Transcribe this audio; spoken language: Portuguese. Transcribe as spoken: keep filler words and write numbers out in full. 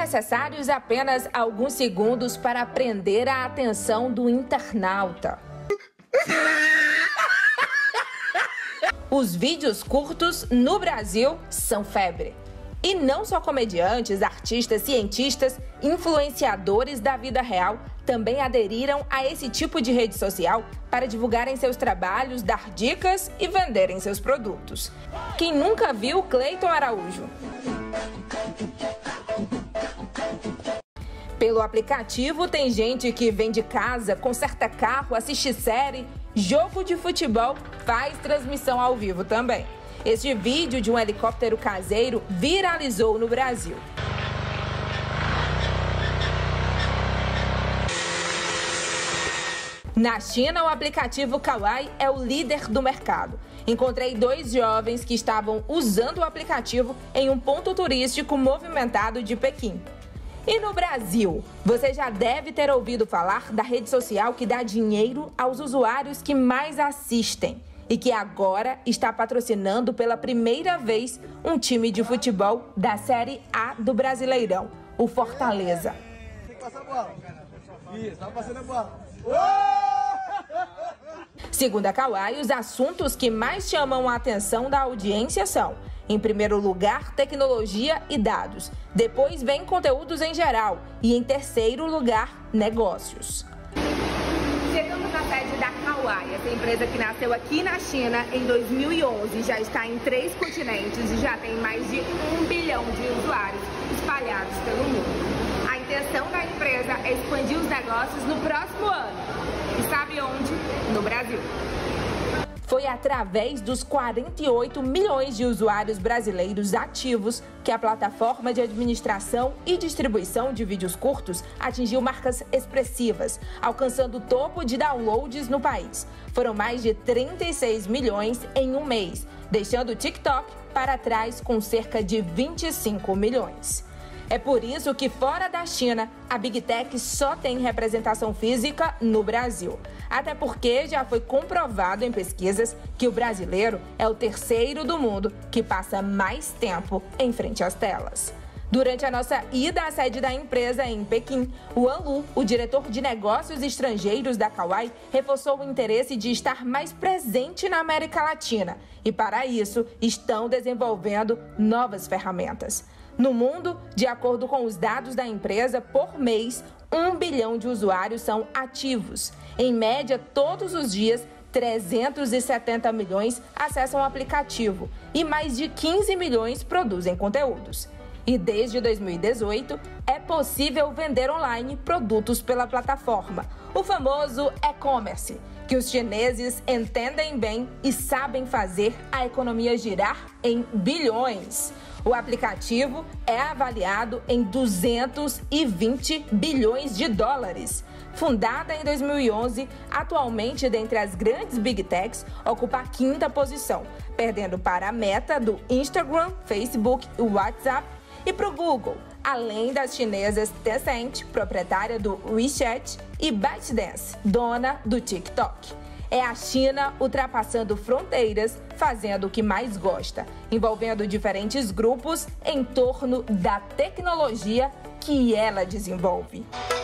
necessários apenas alguns segundos para prender a atenção do internauta. Os vídeos curtos no Brasil são febre. E não só comediantes, artistas, cientistas, influenciadores da vida real também aderiram a esse tipo de rede social para divulgarem seus trabalhos, dar dicas e venderem seus produtos. Quem nunca viu Cleiton Araújo? Pelo aplicativo tem gente que vende casa, conserta carro, assiste série, jogo de futebol, faz transmissão ao vivo também. Este vídeo de um helicóptero caseiro viralizou no Brasil. Na China, o aplicativo Kawaii é o líder do mercado. Encontrei dois jovens que estavam usando o aplicativo em um ponto turístico movimentado de Pequim. E no Brasil, você já deve ter ouvido falar da rede social que dá dinheiro aos usuários que mais assistem e que agora está patrocinando pela primeira vez um time de futebol da Série A do Brasileirão, o Fortaleza. Tem que passar a bola. Isso, tá passando a bola. Segundo a Kawaii, os assuntos que mais chamam a atenção da audiência são: em primeiro lugar, tecnologia e dados. Depois vem conteúdos em geral. E em terceiro lugar, negócios. Chegamos na sede da Kawaii, essa empresa que nasceu aqui na China em dois mil e onze, já está em três continentes e já tem mais de um bilhão de usuários espalhados pelo mundo. A intenção da empresa é expandir os negócios no próximo ano. E sabe onde? No Brasil. Foi através dos quarenta e oito milhões de usuários brasileiros ativos que a plataforma de administração e distribuição de vídeos curtos atingiu marcas expressivas, alcançando o topo de downloads no país. Foram mais de trinta e seis milhões em um mês, deixando o TikTok para trás com cerca de vinte e cinco milhões. É por isso que, fora da China, a Big Tech só tem representação física no Brasil. Até porque já foi comprovado em pesquisas que o brasileiro é o terceiro do mundo que passa mais tempo em frente às telas. Durante a nossa ida à sede da empresa em Pequim, o Wan Lu, o diretor de negócios estrangeiros da Kawaii, reforçou o interesse de estar mais presente na América Latina e, para isso, estão desenvolvendo novas ferramentas. No mundo, de acordo com os dados da empresa, por mês, um bilhão de usuários são ativos. Em média, todos os dias, trezentos e setenta milhões acessam o aplicativo e mais de quinze milhões produzem conteúdos. E desde dois mil e dezoito, é possível vender online produtos pela plataforma, o famoso e-commerce, que os chineses entendem bem e sabem fazer a economia girar em bilhões. O aplicativo é avaliado em duzentos e vinte bilhões de dólares. Fundada em dois mil e onze, atualmente, dentre as grandes Big Techs, ocupa a quinta posição, perdendo para a Meta do Instagram, Facebook e WhatsApp e para o Google, além das chinesas Tencent, proprietária do WeChat, e ByteDance, dona do TikTok. É a China ultrapassando fronteiras, fazendo o que mais gosta, envolvendo diferentes grupos em torno da tecnologia que ela desenvolve.